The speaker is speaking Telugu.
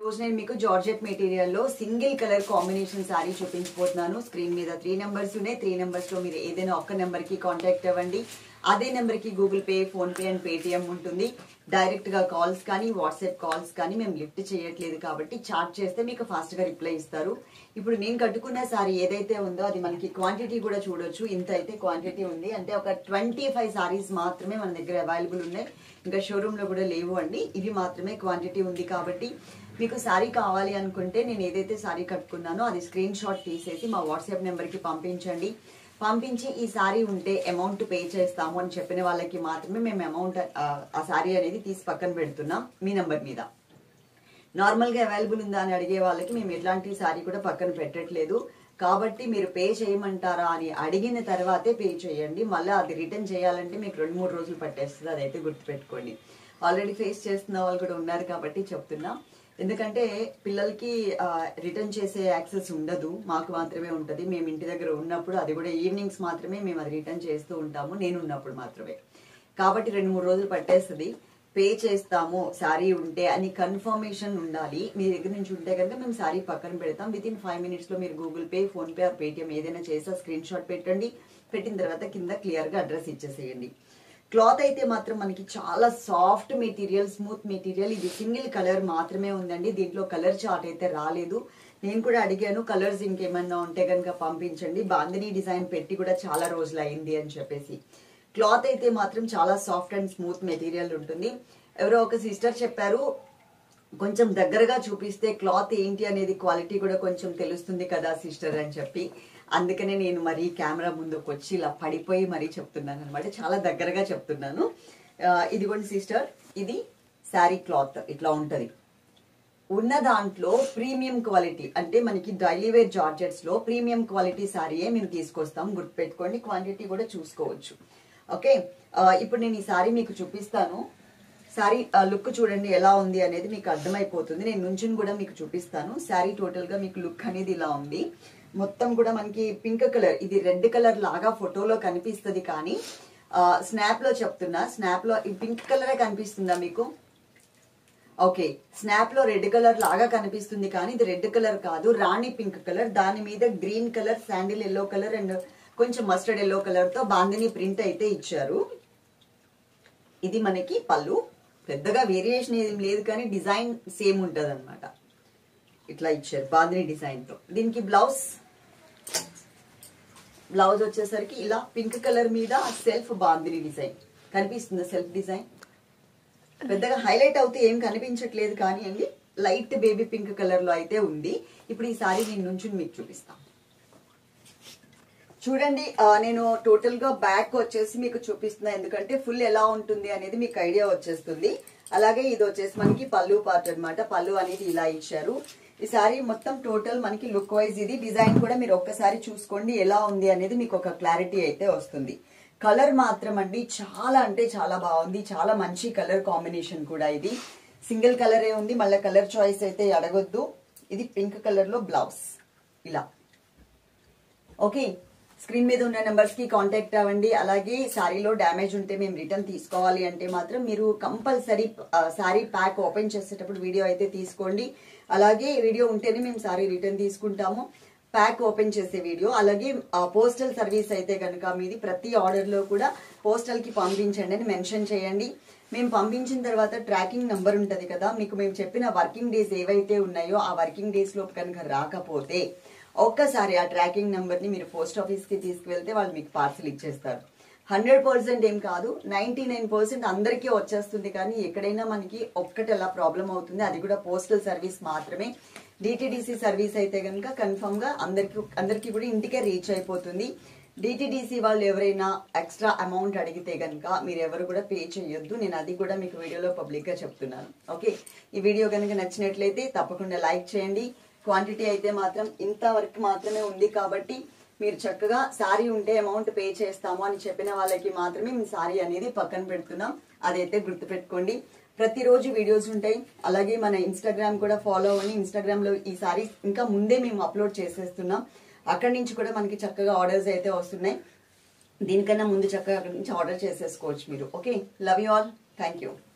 రోజు నేను మీకు జార్జెట్ మెటీరియల్ లో సింగిల్ కలర్ కాంబినేషన్ సారీ చూపించబోతున్నాను. స్క్రీన్ మీద 3 నెంబర్స్ ఉన్నాయి. 3 నెంబర్స్ లో మీరు ఏదైనా ఒక్క నెంబర్ కి కాంటాక్ట్ అవ్వండి. అదే నెంబర్ కి Google Pay, PhonePe and Paytm ఉంటుంది. డైరెక్ట్ గా కాల్స్ కానీ వాట్సాప్ కాల్స్ కానీ మేము లిఫ్ట్ చేయట్లేదు కాబట్టి చాట్ చేస్తే మీకు ఫాస్ట్ గా రిప్లై ఇస్తారు. ఇప్పుడు నేను కట్టుకున్న సారీ ఏదైతే ఉందో అది మనకి క్వాంటిటీ కూడా చూడొచ్చు. ఇంత అయితే క్వాంటిటీ ఉంది, అంటే ఒక 25 సారీస్ మాత్రమే మన దగ్గర అవైలబుల్ ఉన్నాయి. ఇంకా షోరూమ్ లో కూడా లేవు అండి. ఇవి మాత్రమే క్వాంటిటీ ఉంది కాబట్టి మీకు సారీ కావాలి అనుకుంటే నేను ఏదైతే సారీ కట్టుకున్నానో అది స్క్రీన్ షాట్ తీసేసి మా వాట్సాప్ నెంబర్ కి పంపించండి. పంపించి ఈ సారీ ఉంటే అమౌంట్ పే చేస్తాము అని చెప్పిన వాళ్ళకి మాత్రమే మేము అమౌంట్ ఆ సారీ అనేది తీసి పక్కన పెడుతున్నాం మీ నెంబర్ మీద. నార్మల్ గా అవైలబుల్ ఉందా అని అడిగే వాళ్ళకి మేము ఎట్లాంటి సారీ కూడా పక్కన పెట్టట్లేదు. కాబట్టి మీరు పే చేయమంటారా అని అడిగిన తర్వాతే పే చేయండి. మళ్ళీ అది రిటర్న్ చేయాలంటే మీకు 2-3 రోజులు పట్టేస్తుంది. అదైతే గుర్తుపెట్టుకోండి. ఆల్రెడీ ఫేస్ చేస్తున్న వాళ్ళు కూడా ఉన్నారు కాబట్టి చెప్తున్నా. ఎందుకంటే పిల్లలకి రిటర్న్ చేసే యాక్సెస్ ఉండదు, మాకు మాత్రమే ఉంటుంది. మేము ఇంటి దగ్గర ఉన్నప్పుడు, అది కూడా ఈవినింగ్స్ మాత్రమే మేము అది రిటర్న్ చేస్తూ ఉంటాము, నేను ఉన్నప్పుడు మాత్రమే. కాబట్టి 2-3 రోజులు పట్టేస్తుంది. పే చేస్తాము సారీ ఉంటే అని కన్ఫర్మేషన్ ఉండాలి. మీ దగ్గర నుంచి ఉంటే కనుక మేము సారీ పక్కన పెడతాం. వితిన్ 5 minutes లో మీరు Google Pay, PhonePe or Paytm ఏదైనా చేసా స్క్రీన్ షాట్ పెట్టండి. పెట్టిన తర్వాత కింద క్లియర్ గా అడ్రస్ ఇచ్చేసేయండి. క్లాత్ అయితే మాత్రం మనకి చాలా సాఫ్ట్ మెటీరియల్, స్మూత్ మెటీరియల్. ఇది సింగిల్ కలర్ మాత్రమే ఉందండి. దీంట్లో కలర్ చార్ట్ అయితే రాలేదు. నేను కూడా అడిగాను కలర్స్ ఇంకేమన్నా ఉంటే కనుక పంపించండి. బాందిని డిజైన్ పెట్టి కూడా చాలా రోజులు అయింది అని చెప్పేసి. క్లాత్ అయితే మాత్రం చాలా సాఫ్ట్ అండ్ స్మూత్ మెటీరియల్ ఉంటుంది. ఎవరో ఒక సిస్టర్ చెప్పారు కొంచెం దగ్గరగా చూపిస్తే క్లాత్ ఏంటి అనేది క్వాలిటీ కూడా కొంచెం తెలుస్తుంది కదా సిస్టర్ అని చెప్పి. అందుకనే నేను మరి కెమెరా ముందుకు వచ్చి ఇలా పడిపోయి మరీ చెప్తున్నాను అనమాట. చాలా దగ్గరగా చెప్తున్నాను. ఇదిగోండి సిస్టర్, ఇది శారీ క్లాత్ ఇట్లా ఉంటది. ఉన్న దాంట్లో ప్రీమియం క్వాలిటీ, అంటే మనకి డైలీ వేర్ జార్జెట్స్ లో ప్రీమియం క్వాలిటీ శారీయే మేము తీసుకొస్తాం. గుర్తుపెట్టుకోండి. క్వాంటిటీ కూడా చూసుకోవచ్చు. ఓకే, ఇప్పుడు నేను ఈ శారీ మీకు చూపిస్తాను. శారీ లుక్ చూడండి ఎలా ఉంది అనేది మీకు అర్థమైపోతుంది. నేను నుంచుని కూడా మీకు చూపిస్తాను. శారీ టోటల్ గా మీకు లుక్ అనేది ఇలా ఉంది. మొత్తం కూడా మనకి పింక్ కలర్, ఇది రెడ్ కలర్ లాగా ఫోటోలో కనిపిస్తుంది కానీ స్నాప్ లో చెప్తున్నా, స్నాప్ లో ఈ పింక్ కలరే కనిపిస్తుందా మీకు? ఓకే, స్నాప్ లో రెడ్ కలర్ లాగా కనిపిస్తుంది కానీ ఇది రెడ్ కలర్ కాదు, రాణి పింక్ కలర్. దాని మీద green colour, sandal yellow colour and కొంచెం మస్టర్డ్ ఎల్లో కలర్ తో బాందిని ప్రింట్ అయితే ఇచ్చారు. ఇది మనకి పళ్ళు. పెద్దగా వేరియేషన్ ఏం లేదు కానీ డిజైన్ సేమ్ ఉంటది అనమాట. ఇట్లా ఇచ్చారు బాందిని డిజైన్ తో. దీనికి బ్లౌజ్ వచ్చేసరికి ఇలా పింక్ కలర్ మీద సెల్ఫ్ బాందిని డిజైన్ కనిపిస్తుంది. సెల్ఫ్ డిజైన్ పెద్దగా హైలైట్ అవుతే ఏం కనిపించట్లేదు కానీ అండి, లైట్ బేబీ పింక్ కలర్ లో అయితే ఉంది. ఇప్పుడు ఈ సారీ నేను నుంచి మీకు చూపిస్తాను. చూడండి, నేను టోటల్ గా బ్యాక్ వచ్చేసి మీకు చూపిస్తున్నా, ఎందుకంటే ఫుల్ ఎలా ఉంటుంది అనేది మీకు ఐడియా వచ్చేస్తుంది. అలాగే ఇది వచ్చేసి మనకి పళ్ళు పార్ట్ అనమాట. పళ్ళు అనేది ఇలా ఇచ్చారు. ఈ సారీ మొత్తం టోటల్ మనకి లుక్ వైజ్ ఇది డిజైన్ కూడా మీరు ఒక్కసారి చూసుకోండి ఎలా ఉంది అనేది మీకు ఒక క్లారిటీ అయితే వస్తుంది. కలర్ మాత్రం అండి చాలా అంటే చాలా బాగుంది. చాలా మంచి కలర్ కాంబినేషన్ కూడా. ఇది సింగిల్ కలరే ఉంది, మళ్ళీ కలర్ చాయిస్ అయితే అడగొద్దు. ఇది పింక్ కలర్ లో బ్లౌజ్ ఇలా. ఓకే, స్క్రీన్ మీద ఉన్న నెంబర్స్ కి కాంటాక్ట్ అవ్వండి. అలాగే శారీలో డ్యామేజ్ ఉంటే మేము రిటర్న్ తీసుకోవాలి అంటే మాత్రం మీరు కంపల్సరీ శారీ ప్యాక్ ఓపెన్ చేసేటప్పుడు వీడియో అయితే తీసుకోండి. అలాగే వీడియో ఉంటేనే మేము శారీ రిటర్న్ తీసుకుంటాము, ప్యాక్ ఓపెన్ చేసే వీడియో. అలాగే పోస్టల్ సర్వీస్ అయితే కనుక మీది ప్రతి ఆర్డర్ లో కూడా పోస్టల్ కి పంపించండి అని మెన్షన్ చేయండి. మేము పంపించిన తర్వాత ట్రాకింగ్ నంబర్ ఉంటది కదా, మీకు మేము చెప్పిన వర్కింగ్ డేస్ ఏవైతే ఉన్నాయో ఆ వర్కింగ్ డేస్ లో కనుక రాకపోతే ఒక్కసారి ఆ ట్రాకింగ్ నంబర్ ని మీరు పోస్ట్ ఆఫీస్ కి తీసుకువెళ్తే వాళ్ళు మీకు పార్సల్ ఇచ్చేస్తారు. 100% ఏం కాదు, 99% అందరికీ వచ్చేస్తుంది. కానీ ఎక్కడైనా మనకి ఒక్కటి అలా ప్రాబ్లం అవుతుంది, అది కూడా పోస్టల్ సర్వీస్ మాత్రమే. డిటిడిసి సర్వీస్ అయితే కనుక కన్ఫర్మ్ గా అందరికి కూడా ఇంటికే రీచ్ అయిపోతుంది. డిటిడిసి వాళ్ళు ఎవరైనా ఎక్స్ట్రా అమౌంట్ అడిగితే కనుక మీరు ఎవరు కూడా పే చేయొద్దు. నేను అది కూడా మీకు వీడియోలో పబ్లిక్ గా చెప్తున్నాను. ఓకే, ఈ వీడియో కనుక నచ్చినట్లయితే తప్పకుండా లైక్ చేయండి. క్వాంటిటీ అయితే మాత్రం ఇంతవరకు మాత్రమే ఉంది కాబట్టి మీరు చక్కగా సారీ ఉంటే అమౌంట్ పే చేస్తాము అని చెప్పిన వాళ్ళకి మాత్రమే మేము సారీ అనేది పక్కన పెడుతున్నాం. అదైతే గుర్తుపెట్టుకోండి. ప్రతిరోజు వీడియోస్ ఉంటాయి. అలాగే మన ఇన్స్టాగ్రామ్ కూడా ఫాలో అవ్వండి. ఇన్స్టాగ్రామ్ లో ఈ సారీ ఇంకా ముందే మేము అప్లోడ్ చేసేస్తున్నాం. అక్కడి నుంచి కూడా మనకి చక్కగా ఆర్డర్స్ అయితే వస్తున్నాయి. దీనికన్నా ముందు చక్కగా అక్కడి నుంచి ఆర్డర్ చేసేసుకోవచ్చు మీరు. Okay, love you all, thank you.